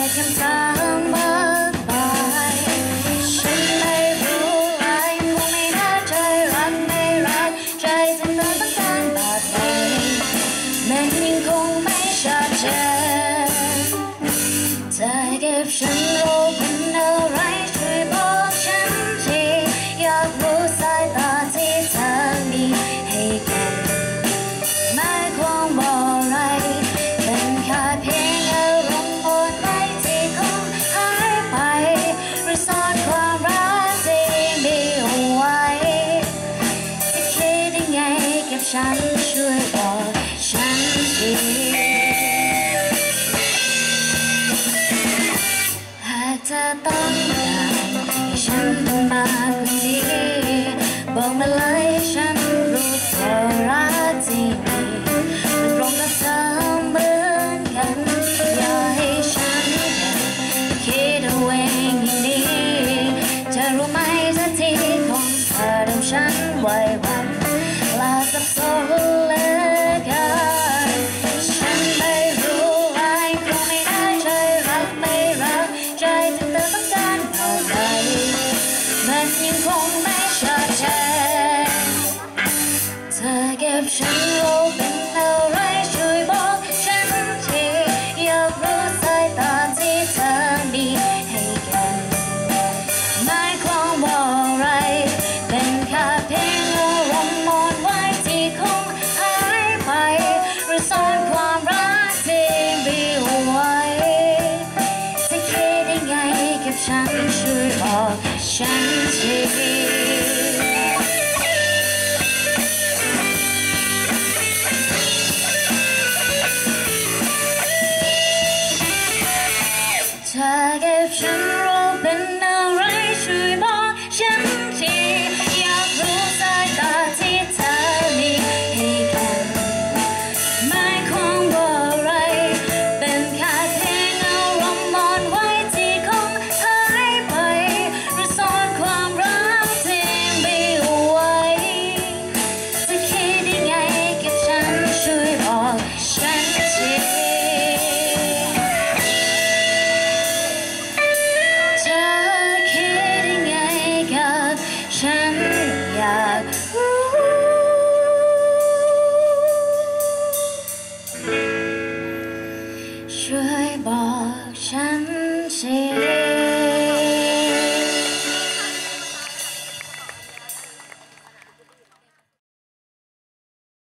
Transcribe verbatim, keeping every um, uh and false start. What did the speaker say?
คำถามมากมายฉันไม่รู้ไรคงไม่น่าใจรักไม่รักใจจะเดินต้องการแบบไหนมันยังคงไม่ชัดเจนเธอเก็บฉันรู้เป็นอะไรช่วยบอกฉันทีอยากรู้สายตาที่เธอมีให้กันหมายความว่าอะไรเป็นแค่เพียงอารมณ์อ่อนไหวที่คงหายไปหรือซ่อนความรักที่มีเอาไว้จะคิดยังไงกับฉันช่วยบอกฉันทีหากเธอต้องการให้ฉันต้องมาคนนี้บอกมาเลยฉันรู้ว่ารักที่มีมันตรงกับเธอเหมือนกันอย่าให้ฉันคิดเอาเองอย่างนี้เธอรู้ไหมทันทีของเธอทำฉันไว้วันและสับสนเหลือเกินฉันไม่รู้อะไรคงไม่ได้ใจรักไม่รักใจที่เธอต้องการอะไรมันยังคงไม่ชัดเจนเธอเก็บฉันรู้เป็นอะไรช่วยบอกฉันทีอยากรู้สายตาที่เธอมีให้กันหมายความว่าอะไรเป็นแค่เพียงอารมณ์อ่อนไหวที่คงหายไปหรือซ่อนความรักที่มีเอาไว้จะคิดยังไงกับฉันช่วยบอกฉันทีเธอเก็บฉันรู้เป็นอะไรช่วยบอกฉันทีอยากรู้สายตาที่เธอมีให้กันหมายความว่าอะไรเป็นแค่เพียงอารมณ์อ่อนไหวที่คงหายไปหรือซ่อนความรักที่มีเอาไว้จะคิดยังไงกับฉันช่วยบอกฉันทีฉันอยากรู้ช่วยบอกฉันที